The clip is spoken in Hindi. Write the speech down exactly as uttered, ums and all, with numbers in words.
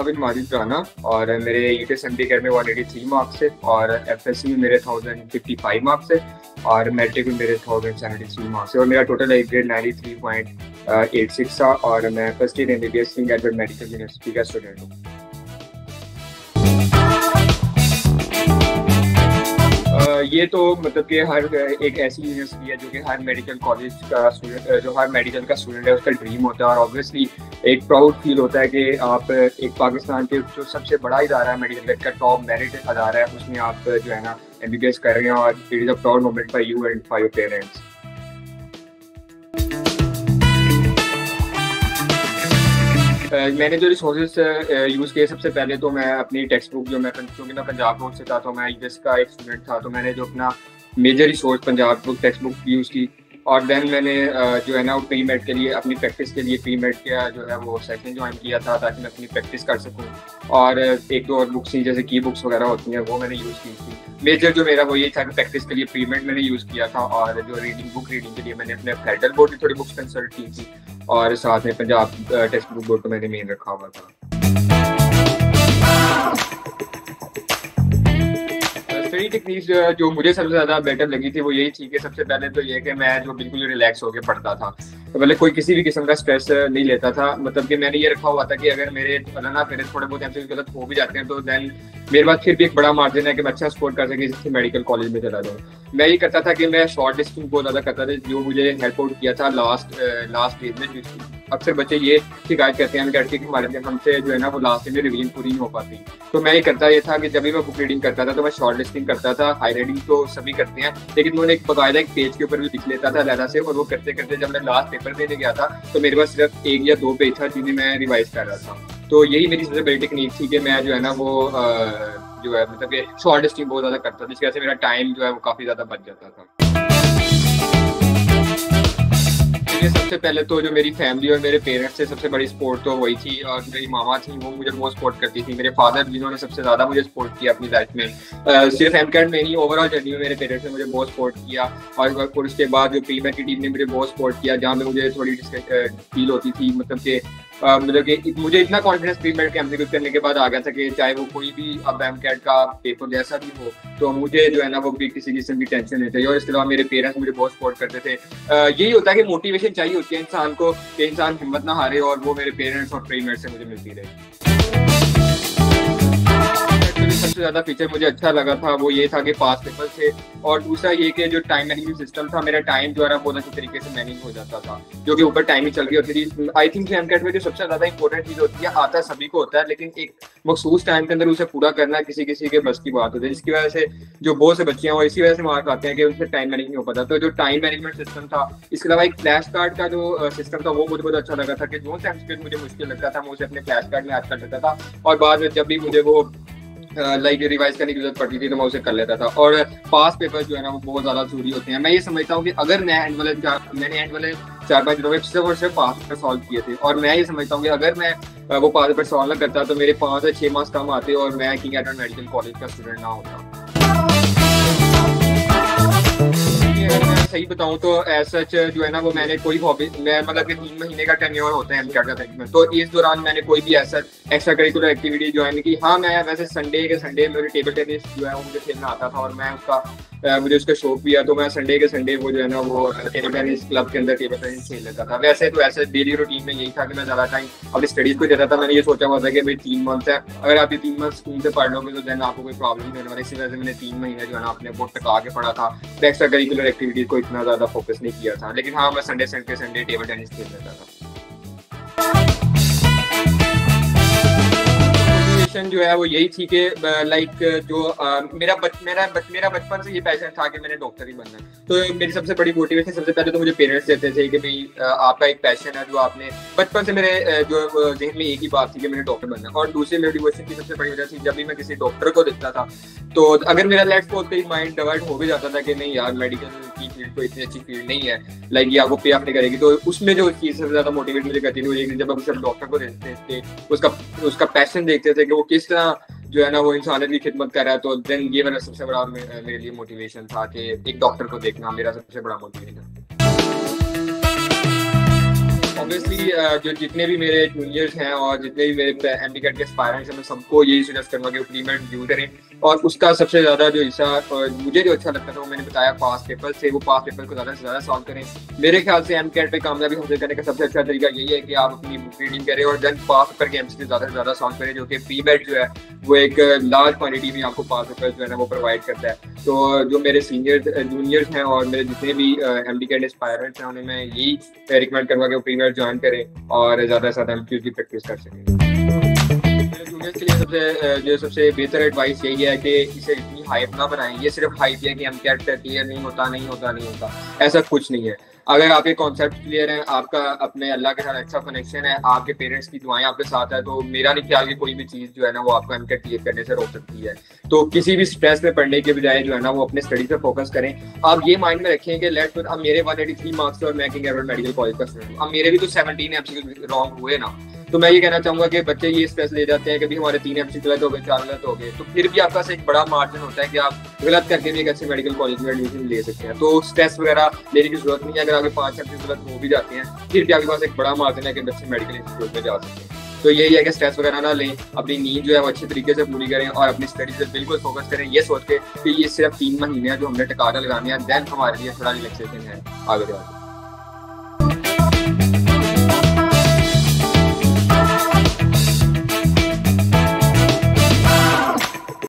आबिद माजिद राना और मेरे यूकेएसएमडी केयर में वन एटी थ्री मार्क्स है और एफएससी में मेरे थाउजेंड फिफ्टी फाइव मार्क्स है और मैट्रिक में मेरे थाउजेंड सेवेंटी थ्री मार्क्स है और मेरा टोटल एक grade ninety three point eight six था और मैं first year MBBS King Edward Medical University का स्टूडेंट हूँ। ये तो मतलब कि हर एक ऐसी यूनिवर्सिटी है जो कि हर मेडिकल कॉलेज का स्टूडेंट जो हर मेडिकल का स्टूडेंट है उसका ड्रीम होता है और ऑब्वियसली एक प्राउड फील होता है कि आप एक पाकिस्तान के जो सबसे बड़ा इदारा है मेडिकल का टॉप मेरिट अदारा है उसमें आप जो है ना एमबीबीएस कर रहे हैं और it is a proud moment for you and for your parents. Uh, मैंने जो रिसोर्सेज यूज़ किए सबसे पहले तो मैं अपनी टेक्स्ट बुक जो मैं क्योंकि मैं पंजाब बोर्ड से था तो मैं यूएस का एक स्टूडेंट था तो मैंने जो अपना major resource Punjab book text book use की और देन मैंने uh, जो है ना प्री मेड के लिए अपनी प्रैक्टिस के लिए प्री मेड का जो है वो सेशन ज्वाइन किया था ताकि मैं अपनी प्रैक्टिस कर सकूं और एक दो और बुक्स थी जैसे की बुक्स वगैरह होती हैं वो मैंने यूज़ की थी। मेजर जो मेरा वो ये था कि प्रैक्टिस के लिए प्री मेड मैंने यूज़ किया था और जो रीडिंग बुक रीडिंग के लिए मैंने अपने फेडरल बोर्ड की थोड़ी बुक्स कंसल्ट की थी और साथ में पंजाब टेक्स्ट बुक बोर्ड को मैंने मेन रखा हुआ था। स्टडी टेक्निक्स जो मुझे सबसे ज़्यादा बेटर लगी थी वो यही थी कि सबसे पहले तो ये कि मैं जो बिल्कुल रिलैक्स होकर पढ़ता था तो पहले कोई किसी भी किस्म का स्ट्रेस नहीं लेता था। मतलब कि मैंने ये रखा हुआ था कि अगर मेरे अल्लाह ना करे थोड़े बहुत एमसीक्यू गलत हो भी जाते हैं तो देन मेरे पास फिर भी एक बड़ा मार्जिन है कि मैं अच्छा स्कोर कर सके जिससे मेडिकल कॉलेज में चला जाऊँ। मैं ये करता था कि मैं शॉर्ट लिस्टिंग बहुत ज़्यादा करता था जो मुझे हेल्प आउट किया था लास्ट लास्ट स्टेज में। अक्सर बच्चे ये शिकायत करते हैं करके कि हमारे हमसे जो है ना वो लास्ट में रिवीजन पूरी नहीं हो पाती तो मैं ये करता ये था कि जब भी मैं बुक रीडिंग करता था तो मैं शॉर्ट लिस्टिंग करता था। हाई रीडिंग तो सभी करते हैं लेकिन मैंने एक बाकायदा एक पेज के ऊपर भी लिख लेता था अलग से और वो करते करते जब मैं लास्ट पेपर देने गया था तो मेरे पास सिर्फ एक या दो पेज था जिन्हें मैं रिवाइज कर रहा था। तो यही मेरी सबसे बड़ी टेक्निक थी कि मैं जो है ना वो जो है मतलब कि शॉर्ट लिस्टिंग बहुत ज़्यादा करता था जिसकी वजह से मेरा टाइम जो है वो काफ़ी ज़्यादा बच जाता था। सबसे पहले तो जो मेरी फैमिली और मेरे पेरेंट्स से सबसे बड़ी सपोर्ट तो वही थी और मेरी मामा थी वो मुझे बहुत सपोर्ट करती थी। मेरे फादर जिन्होंने सबसे ज़्यादा मुझे सपोर्ट किया अपनी लाइफ में uh, सिर्फ एमकैट में नहीं ओवरऑल जर्नी में मेरे पेरेंट्स ने मुझे बहुत सपोर्ट किया और उसके बाद जो प्री मेड की टीम ने मुझे बहुत सपोर्ट किया जहाँ पे मुझे थोड़ी फील होती थी मतलब कि Uh, मतलब कि मुझे इतना कॉन्फिडेंस प्री मेड के एमसीक्यू करने के बाद आ गया था कि चाहे वो कोई भी अब एमकैट का पेपर जैसा भी हो तो मुझे जो है ना वो भी किसी किस्म की टेंशन नहीं चाहिए। और इसके अलावा मेरे पेरेंट्स मुझे बहुत सपोर्ट करते थे। uh, यही होता है कि मोटिवेशन चाहिए होती है इंसान को कि इंसान हिम्मत ना हारे और वो मेरे पेरेंट्स और प्री मेड से मुझे मिलती रही। सबसे ज़्यादा फीचर मुझे अच्छा लगा था वो ये था कि पास पेपर थे और दूसरा ये कि जो टाइम मैनेजमेंट सिस्टम था मेरा टाइम जो है बहुत अच्छी तरीके से मैनेज हो जाता था जो कि ऊपर टाइम ही चल रही होती थी। आई थिंक एमकैट में जो सबसे ज़्यादा इंपॉर्टेंट चीज़ होती है आता सभी को होता है लेकिन एक मखसूस टाइम के अंदर उसे पूरा करना किसी किसी के बस की बात होती है जिसकी वजह से जो बहुत से बच्चे हैं वो इसी वजह से मार्क आते हैं कि उनसे टाइम मैनेज नहीं हो पाता। तो जो टाइम मैनेजमेंट सिस्टम था इसके अलावा एक फ्लैश कार्ड का जो सिस्टम था वो मुझे बहुत अच्छा लगा था कि जो टाइम मुझे मुश्किल लगता था मैं उसे अपने फ्लैश कार्ड में याद कर सकता था और बाद में जब भी मुझे वो लाइक uh, रिवाइज करने की जरूरत पड़ती थी तो मैं उसे कर लेता था। और पास पेपर जो है ना वो बहुत ज़्यादा जरूरी होते हैं। मैं ये समझता हूँ कि अगर मैं एंड वाले चार मैंने एंड वाले चार पाँच दिनों में सिर्फ और सिर्फ पास पेपर सॉल्व किए थे और मैं ये समझता हूँ कि अगर मैं वो पास पेपर सॉल्व ना करता तो मेरे पाँच से छः मार्क्स कम आते और मैं किंग एडवर्ड मेडिकल कॉलेज का स्टूडेंट ना होता। सही बताऊं तो एज सच जो है ना वो मैंने कोई हॉबी मैं मतलब कि तीन महीने का टेन्योर होता है एमकैट का में तो इस दौरान मैंने कोई भी ऐसा एक्स्ट्रा करिकुलर एक्टिविटी ज्वाइन की। हाँ मैं वैसे संडे के संडे मेरे टेबल टेनिस जो है वो मुझे खेलना आता था और मैं उसका आ, मुझे उसका शौक भी है तो मैं संडे के संडे वो जो है ना वो टेबल टेनिस क्लब के अंदर टेबल टेनिस खेल लेता था। वैसे तो ऐसे डेली रूटीन में यही था कि मैं ज़्यादा टाइम अपनी स्टडीज़ को देता था। मैंने ये सोचा हुआ था कि भाई तीन मंथ है अगर आप ये तीन मंथ स्कूल से पढ़ लोगे तो देन आपको कोई प्रॉब्लम नहीं होने वाली। इसी वजह से मैंने तीन महीने जो है ना अपने बहुत टका के पढ़ा था तो एक्स्ट्रा करिकुलर एक्टिविटीज़ को इतना ज़्यादा फोकस नहीं किया था लेकिन हाँ मैं Sunday Sunday Sunday table tennis खेल लेता था। जो है वो यही थी कि लाइक जो आ, मेरा बच, मेरा बच, मेरा बचपन से ये पैशन था कि मैंने डॉक्टर ही बनना है। तो मेरी सबसे बड़ी मोटिवेशन सबसे पहले तो मुझे पेरेंट्स देते थे कि भाई आपका एक पैशन है जो आपने बचपन से मेरे जो जहन में एक ही बात थी कि मैंने डॉक्टर बनना है। और दूसरी मोटिवेशन की सबसे बड़ी वजह थी जब भी मैं किसी डॉक्टर को देखता था तो अगर मेरा लेट्स सपोज कहीं माइंड डाइवर्ट हो भी जाता था कि नहीं यार मेडिकल की फील्ड तो इतनी अच्छी फील्ड नहीं है लाइक ये आपको पे नहीं करेगी तो उसमें जो चीज़ सबसे ज़्यादा मोटिवेट मुझे करती थी जब हम सिर्फ डॉक्टर को देखते थे उसका उसका पैशन देखते थे कि वो किस तरह जो है ना वो इंसानियत की खिदमत कर रहा है। तो देन ये मेरा सबसे बड़ा मेरे लिए मोटिवेशन था कि एक डॉक्टर को देखना मेरा सबसे बड़ा मोटिवेशन। ऑब्वियसली जो जितने भी मेरे जूनियर्स हैं और जितने भी मेरे एमडी कैट के एस्पायरेंट्स हैं, मैं सबको यही सजेस्ट करूंगा कि प्री मेड ड्यू करें। और उसका सबसे ज्यादा जो हिस्सा मुझे जो अच्छा लगता था वो मैंने बताया पास पेपर से, वो पास पेपर को ज्यादा से ज्यादा सॉल्व करें। मेरे ख्याल से एम कैट पे कामयाबी हासिल करने का सबसे अच्छा तरीका यही है कि आप अपनी बुक रीडिंग करें और देन पास पेपर के एमसीक्यू ज्यादा से ज्यादा सॉल्व करें, जो कि प्री मेड जो है वो एक लार्ज क्वांटिटी में आपको पास पेपर जो है ना वो प्रोवाइड करता है। तो जो मेरे सीनियर्स जूनियर्स हैं और मेरे जितने भी एमडी कैट एस्पायरेंट्स हैं, उन्हें मैं यही रिकमेंड करूंगा कि प्री मेड ज्वाइन करें और ज्यादा से ज्यादा एमसीक्यू की प्रैक्टिस कर सकें। जूनियर्स के लिए सबसे जो सबसे बेहतर एडवाइस यही है कि इसे इतनी हाइप ना बनाएं। ये सिर्फ हाइप है कि एम कैट क्लियर नहीं होता नहीं होता नहीं होता, ऐसा कुछ नहीं है। अगर आपके कॉन्सेप्ट क्लियर हैं, आपका अपने अल्लाह के साथ अच्छा कनेक्शन है, आपके पेरेंट्स की दुआएं आपके साथ है, तो मेरा नहीं ख्याल कि कोई भी चीज़ जो है ना वो आपको एम कैट क्लियर करने से रोक सकती है। तो किसी भी स्ट्रेस में पढ़ने के बजाय जो है ना वो अपने स्टडी पे फोकस करें। आप ये माइंड में रखें कि लेट्स अब मेरे वन एटी थ्री मार्क्स और मैं किंग एडवर्ड मेडिकल कॉलेज का स्टूडेंट हूं, अब मेरे भी तो सेवनटीन एमसीक्यू रॉन्ग हुए ना। तो मैं ये कहना चाहूंगा कि बच्चे ये स्ट्रेस ले जाते हैं कि भी हमारे तीन एमसीक्यू गलत हो गए, चार गलत हो गए, तो फिर भी आपके पास एक बड़ा मार्जिन होता है कि आप गलत करके भी एक अच्छे मेडिकल कॉलेज में एडमिशन ले सकते हैं। तो स्ट्रेस वगैरह लेने की जरूरत नहीं है। अगर आपके पांच एमसीक्यू गलत हो भी जाते हैं, फिर भी आपके पास एक बड़ा मार्जिन है कि बच्चे मेडिकल इंस्टीट्यूट में जा सकते हैं। तो यही है कि स्ट्रेस वगैरह ना लें, अपनी नींद जो है वो अच्छे तरीके से पूरी करें और अपनी स्टडी से बिल्कुल फोकस करें, ये सोच के कि ये सिर्फ तीन महीने हैं जो हमने टकारा लगाने हैं, देन हमारे लिए थोड़ा रिलैक्सेशन है आगे जाकर।